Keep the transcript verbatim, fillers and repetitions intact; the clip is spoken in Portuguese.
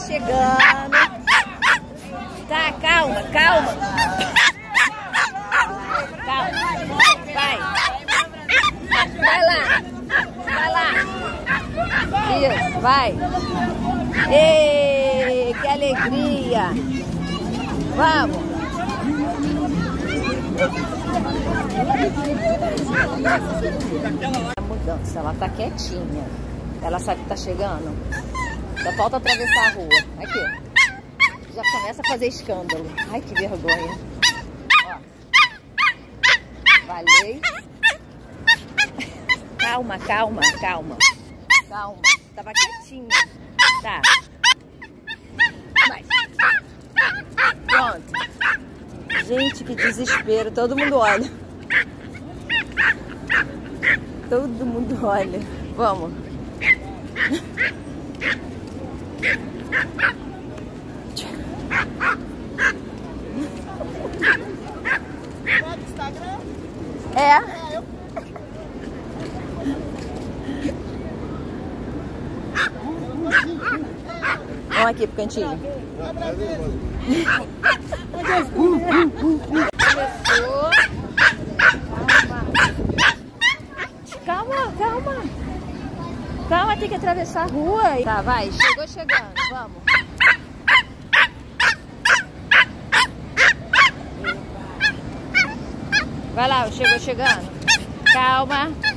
chegando. Tá, calma, calma. Calma. Vai. Vai lá. Vai lá. Isso, vai. Ê, que alegria. Vamos. A mudança, ela tá quietinha. Ela sabe que tá chegando. Só falta atravessar a rua. Aqui. Já começa a fazer escândalo. Ai, que vergonha. Ó. Valei. Calma, calma, calma. Calma. Tava quietinha. Tá. Vai. Pronto. Gente, que desespero. Todo mundo olha. Todo mundo olha. Vamos. É. Vamos aqui pro cantinho. Começou. Calma, calma. Calma, tem que atravessar a rua. Tá, vai. Chegou chegando. Vamos. Vai lá, chegou chegando. Calma.